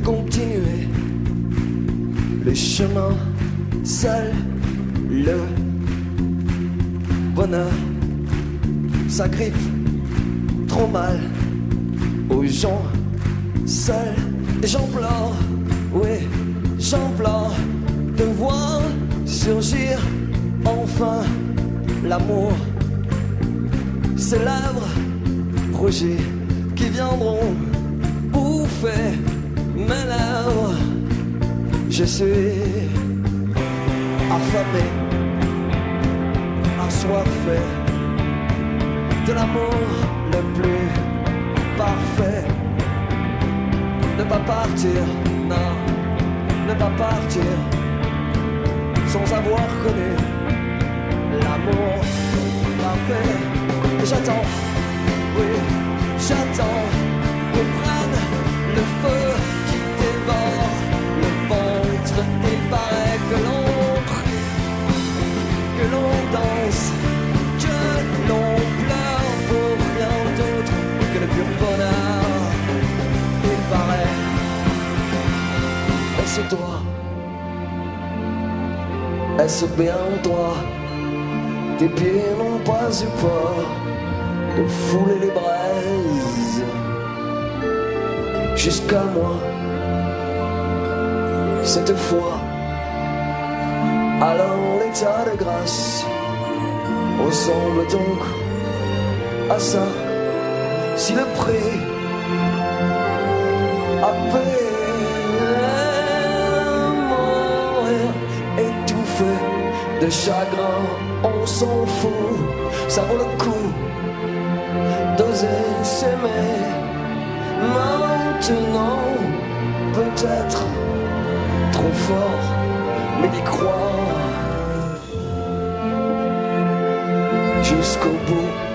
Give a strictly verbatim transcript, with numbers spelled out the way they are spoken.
continuer le chemin seul. Le bonheur s'agrippe trop mal aux gens seuls. Et j'implore, oui, j'implore de voir surgir enfin l'amour. Ces lèvres rougies qui viendront bouffer mes lèvres. Je suis affamé, assoiffé de l'amour le plus parfait. Ne pas partir, non, ne pas partir sans avoir connu l'amour parfait. Et j'attends, oui, j'attends qu'on prenne le feu qui dévore le ventre. Il paraît que l'on crie, que l'on danse, que l'on pleure pour rien d'autre que le pur bonheur. Il paraît, est-ce toi, est-ce bien toi? Tes pieds n'ont pas eu peur de fouler les braises jusqu'à moi. Cette fois, alors l'état de grâce ressemble donc à ça. Si le prix à payer, mourir étouffé de chagrin, on s'en fout, ça vaut le coup d'oser s'aimer. Maintenant, peut-être trop fort, mais d'y croire jusqu'au bout.